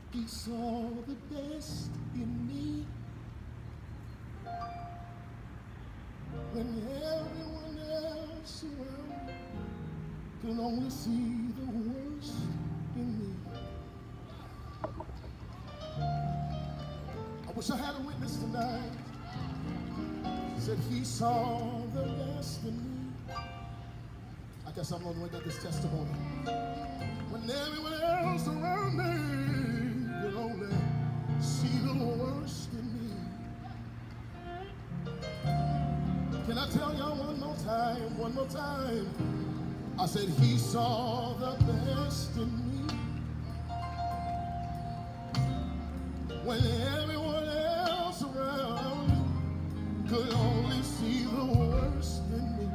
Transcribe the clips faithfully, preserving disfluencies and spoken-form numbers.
He saw the best in me when everyone else around me could only see the worst in me. I wish I had a witness tonight. Said he saw the best in me. I guess I'm the only one that got this testimony. When everyone else around me could only see the worst in me. Can I tell y'all one more time, one more time? I said he saw the best in me. When everyone else around me could only see the worst in me.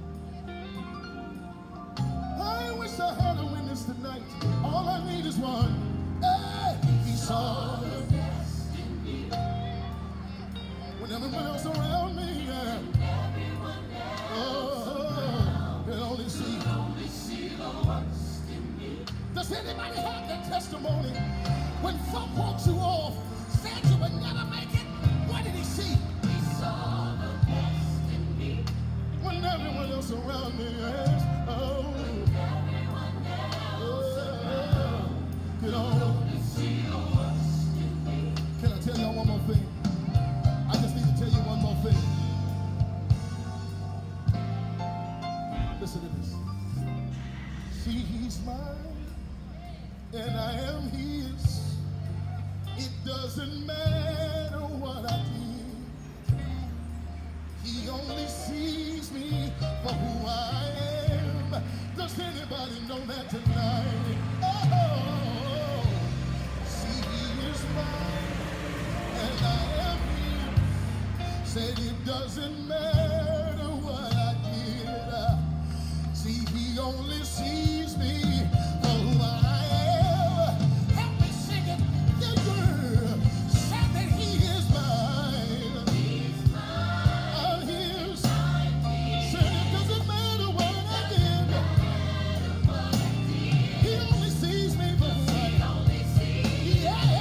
I wish I had a witness tonight. All I need is one. Hey, he saw the best in me. When everyone else around me, yeah. Everyone else oh, could only see, only see the worst in me. Does anybody have that testimony? When folk walked you off, said you would never make it, what did he see? He saw the best in me. When everyone else around me, yes, oh. Can I tell y'all one more thing? I just need to tell you one more thing. Listen to this. See, he's mine, and I am his. It doesn't matter what I did. He only sees me for who I am. Does anybody know that tonight? Oh. And I am here. Said it doesn't matter what I did. See, he only sees me for who I am. Help me sing it. Yeah, girl. Said that he is mine. He's mine. I'm his. Said it doesn't matter what I did. He only sees me for who I am. Yeah.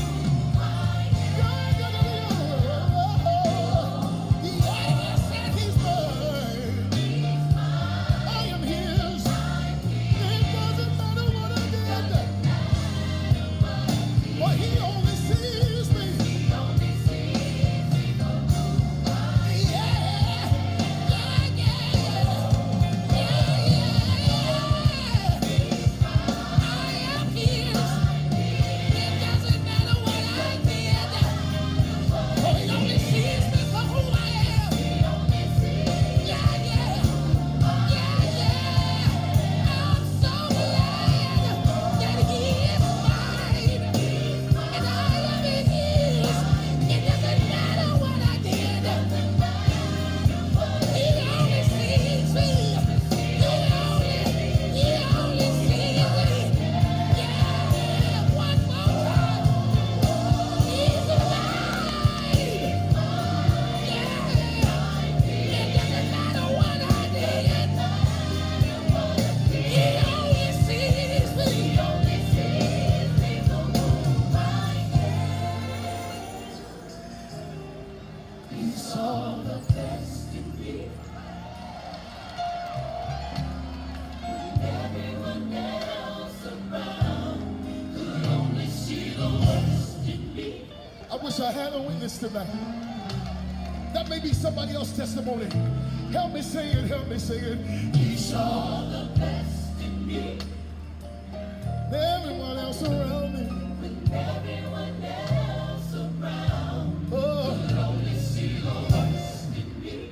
I had a witness tonight. That may be somebody else's testimony. Help me say it, help me say it. He saw the best in me. Everyone else around me. When everyone else around oh. could only see the worst in me.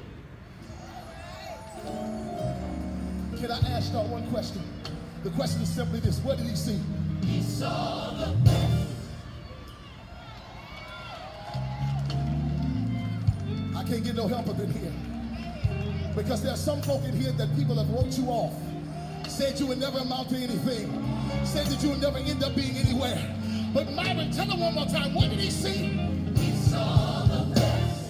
Can I ask y'all one question? The question is simply this. What did he see? He saw the best. I can't get no help up in here. Because there are some folk in here that people have wrote you off. Said you would never amount to anything. Said that you would never end up being anywhere. But Myron, tell him one more time, what did he see? He saw the best.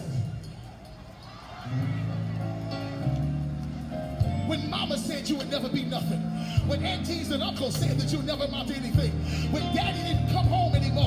When mama said you would never be nothing. When aunties and uncles said that you would never amount to anything. When daddy didn't come home anymore.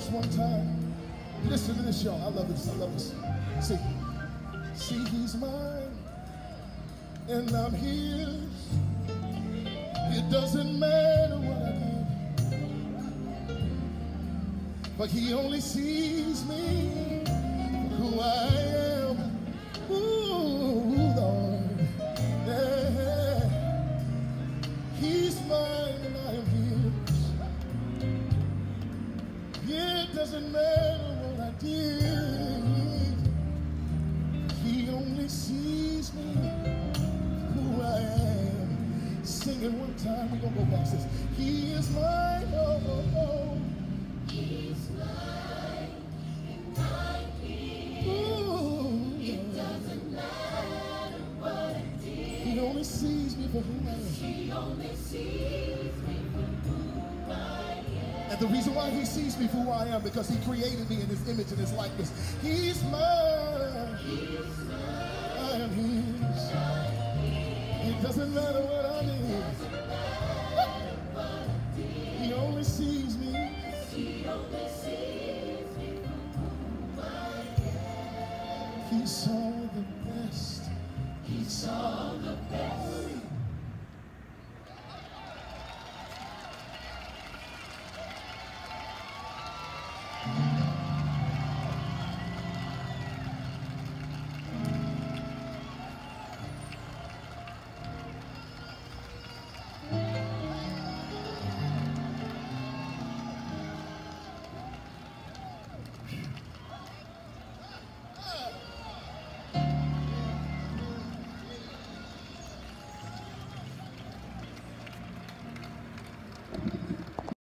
verse one time. Listen to this, y'all. I love this. I love this. See, see, he's mine, and I'm his. It doesn't matter what I do, but he only sees me for who I am. Ooh, Lord, yeah. He's mine and I am his. Yeah, it doesn't matter what I did. He only sees me who I am. Sing it one time. We're gonna go back. Says, he is mine. Oh, oh, oh. He's mine and I'm his. Ooh, it doesn't matter what I did. He only sees me for who I am. He only sees me for who I am. And the reason why he sees me for who I am, because he created me in his image and his likeness. He's mine. He's mine. I am his. It doesn't matter what I did.